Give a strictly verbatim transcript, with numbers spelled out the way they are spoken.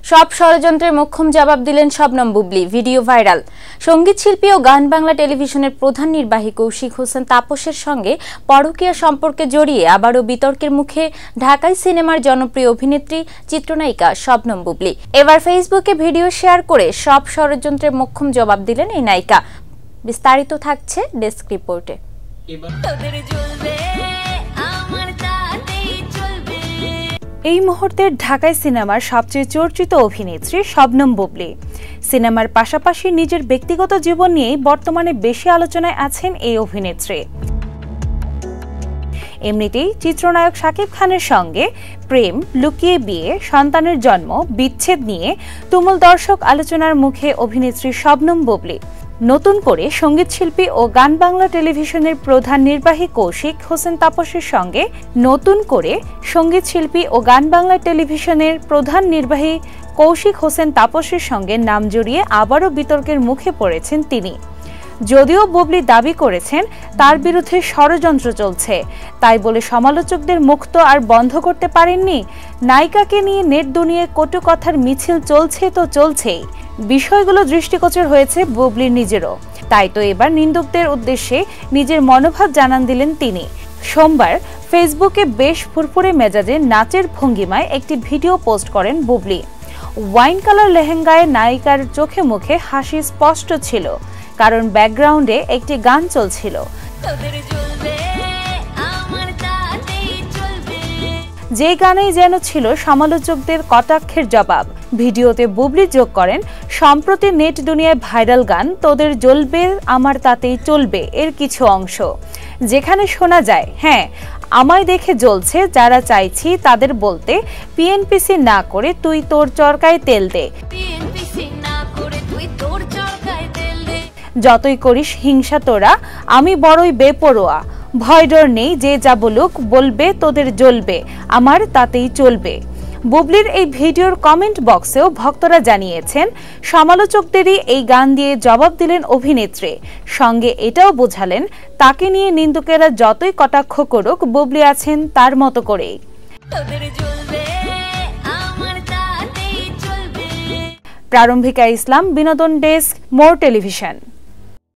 সব ষড়যন্ত্রের মোক্ষম জবাব দিলেন শবনম বুবলি। Video viral. সঙ্গীত শিল্পী ও গান বাংলা টেলিভিশনের প্রধান নির্বাহী কৌশিক হোসেন তাপসের সঙ্গে পরকীয়া সম্পর্কে জড়িয়ে আবারও বিতর্কের মুখে ঢাকাই সিনেমার জনপ্রিয় অভিনেত্রী চিত্রনায়িকা শবনম বুবলি। এবার ফেসবুকে ভিডিও শেয়ার করে সব ষড়যন্ত্রের মোক্ষম জবাব দিলেন এই নায়িকা। বিস্তারিত থাকছে ডেস্ক রিপোর্টে। এই মুহূর্তে ঢাকাই সিনেমার সবচেয়ে চর্চিত অভিনেত্রী শবনম বুবলি। সিনেমার পাশাপাশি নিজের ব্যক্তিগত জীবন নিয়েই বর্তমানে বেশি আলোচনায় আছেন এই অভিনেত্রী। এমনিতেই চিত্রনায়ক শাকিব খানের সঙ্গে প্রেম, লুকিয়ে বিয়ে, সন্তানের জন্ম, বিচ্ছেদ নিয়ে তুমুল দর্শক আলোচনার মুখে অভিনেত্রী শবনম বুবলি। নতুন করে সঙ্গীতশিল্পী ও গান বাংলা টেলিভিশনের প্রধান নির্বাহী কৌশিক হোসেন তাপসের সঙ্গে নতুন করে সঙ্গীতশিল্পী ও গান বাংলা টেলিভিশনের প্রধান নির্বাহী কৌশিক হোসেন তাপসের সঙ্গে নাম জড়িয়ে আবারও বিতর্কের মুখে পড়েছেন তিনি। যদিও বুবলি দাবি করেছেন তার বিরুদ্ধে ষড়যন্ত্র চলছে, তাই বলে সমালোচকদের মুখ তো আর বন্ধ করতে পারেননি। নায়িকাকে নিয়ে নেট দুনিয়ায় কটু কথার মিছিল চলছে তো চলছেই। বিষয়গুলো দৃষ্টিগোচর হয়েছে বুবলির নিজেরও, তাই তো এবার নিন্দুকদের উদ্দেশ্যে নিজের মনোভাব জানান দিলেন তিনি। সোমবার ফেসবুকে বেশ ফুরফুরে মেজাজে নাচের ভঙ্গিমায় একটি ভিডিও পোস্ট করেন বুবলি। ওয়াইন কালার লেহেঙ্গায় নায়িকার চোখে মুখে হাসি স্পষ্ট ছিল, কারণ ব্যাকগ্রাউন্ডে একটি গান চলছিল। যে গানেই যেন ছিল সমালোচকদের কটাক্ষের জবাব। ভিডিওতে বুবলি যোগ করেন, সম্প্রতি নেট দুনিয়ায় ভাইরাল গান তোদের জ্বলবে আমার তাতেই চলবে এর কিছু অংশ, যেখানে শোনা যায়, হ্যাঁ আমায় দেখে জ্বলছে, যারা চাইছি তাদের বলতে পিএনপিসি না করে তুই তোর চরকায় তেল দে, যতই করিস হিংসা তোরা, আমি বড়ই বেপরোয়া, ভয় ডর নেই, যে যা বলুক বলবে তোদের জ্বলবে আমার তাতেই চলবে। বুবলির এই ভিডিওর কমেন্ট বক্সেও ভক্তরা জানিয়েছেন, সমালোচকদেরই এই গান দিয়ে জবাব দিলেন অভিনেত্রী। সঙ্গে এটাও বোঝালেন, তাকে নিয়ে নিন্দুকেরা যতই কটাক্ষ করুক বুবলি আছেন তার মতো করেই। প্রারম্ভিকা ইসলাম, বিনোদন ডেস্ক, মোর টেলিভিশন।